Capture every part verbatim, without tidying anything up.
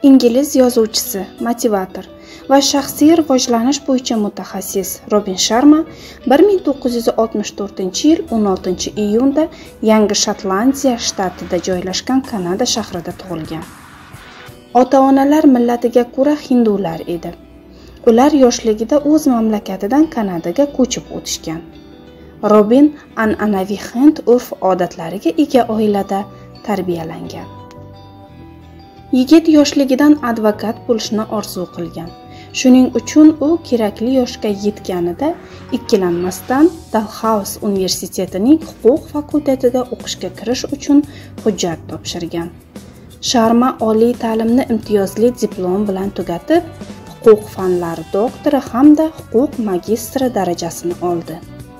Ingliz yozuvchisi, motivator va shaxsiy rivojlanish bo'yicha mutaxassis Robin Sharma bir ming to'qqiz yuz oltmish to'rtinchi yil o'n oltinchi iyunda Yangi Shotlandiya shtatida joylashgan Kanada shahrida tug'ilgan. Ota-onalar millatiga ko'ra hindular edi. Ular yoshligida o'z mamlakatidan Kanadaga ko'chib o'tishgan. Robin an'anaviy hind urf-odatlariga ega oilada tarbiyalangan. Yigit yoshligidan advokat bo'lishni orzu qilgan. Shuning uchun u kerakli yoshga yetganida ikkilanmasdan Dalhousie universitetining huquq fakultetiga o'qishga kirish uchun hujjat topshirgan. Sharma oliy ta'limni imtiyozli diplom bilan tugatib, huquq fanlari doktori hamda huquq magistri darajasini oldi.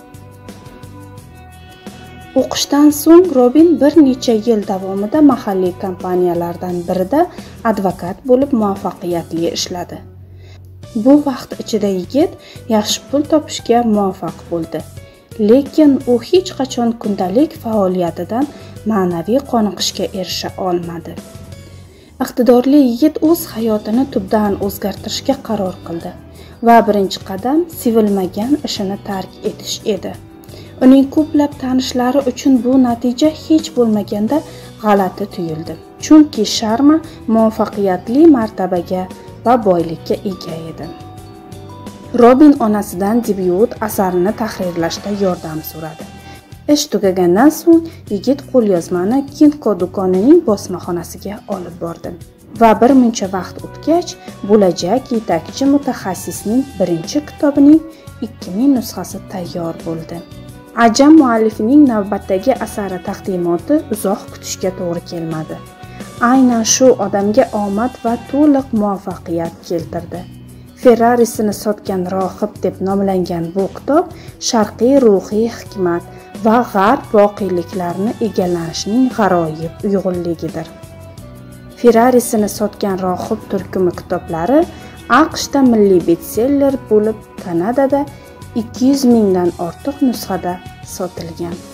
O'qishdan so'ng Robin bir necha yil davomida mahalliy kompaniyalardan birida advokat bo'lib muvaffaqiyatli ishladi. Bu vaqt ichida yigit yaxshi pul topishga muvaffaq bo'ldi. Lekin u hech qachon kundalik faoliyatidan ma'naviy qoniqishga erisha olmadi. Iqtidorli yigit o'z hayotini tubdan o'zgartirishga qaror qildi va birinchi qadam sevilmagan ishini tark etish edi. Uning ko'plab tanishlari uchun bu natija hech bo'lmaganda g'alati tuyuldi. Chunki Sharma muvaffaqiyatli martabaga va boylikka ega edi. Robin onasidan debyut asarini tahrirlashda yordam so'radi. Ish tugagandan so'ng yigit qo'lyozmani Kinko do'konining bosmaxonasiga olib bordi va bir muncha vaqt o'tgach, bo'lajak yetakchi mutaxassisning birinchi kitobining ikki ming nusxasi tayyor bo'ldi. Ajam muallifining navbatdagi asari taqdimoti uzoq kutishga to'g'ri kelmadi. Aynan shu odamga omad va to'liq muvaffaqiyat keltirdi. Ferrarisini sotgan rohib deb nomlangan bu kitob sharqiy ruhiy hikmat va g'arb voqeliklarni egallanishning g'aroyib uyg'unligidir. Ferrarisini sotgan rohib turkumi kitoblari AQShda milliy bestseller bo'lib, Kanadada ikki yuz mingdan ortiq nusxada sotilgan.